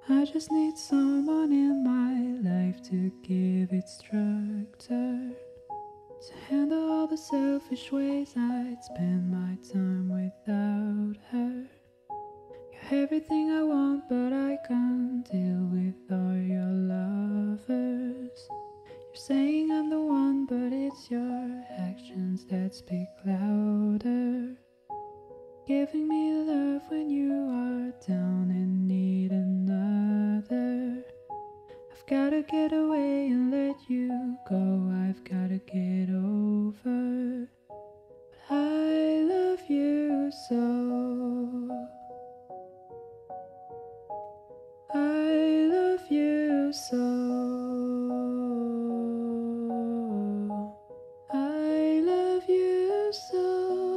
I just need someone in my life to give it structure, to handle all the selfish ways I'd spend my time without her. You're everything I want, but I can't deal with all your lovers. You're saying I'm the one, but it's your actions that speak louder. Giving me love when you are down and need another. I've gotta get away and let you go. I've gotta get over. But I love you so. I love you so. I love you so.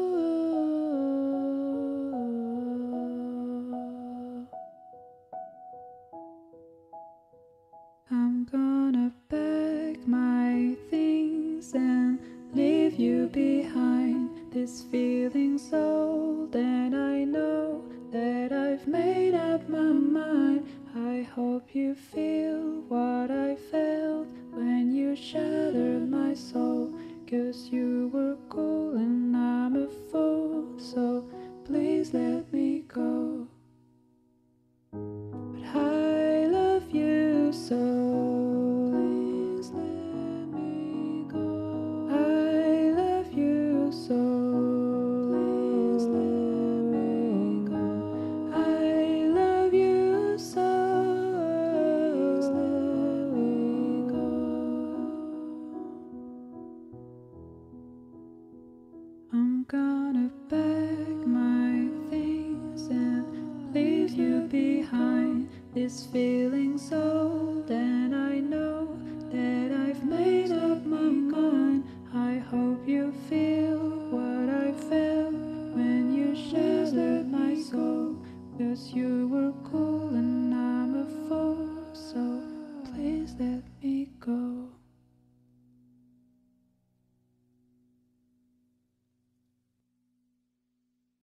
I'm gonna pack my things and leave you behind. This feeling's old and I know that I've made up my mind. I hope you feel what I felt when you shattered my soul. 'Cause you were cool and I'm a fool, so please let me go. But I love you so. Please let me go. I love you so. Please let me go. I love you so. Please let me go. I'm gonna pack my things and leave you behind. This feeling's so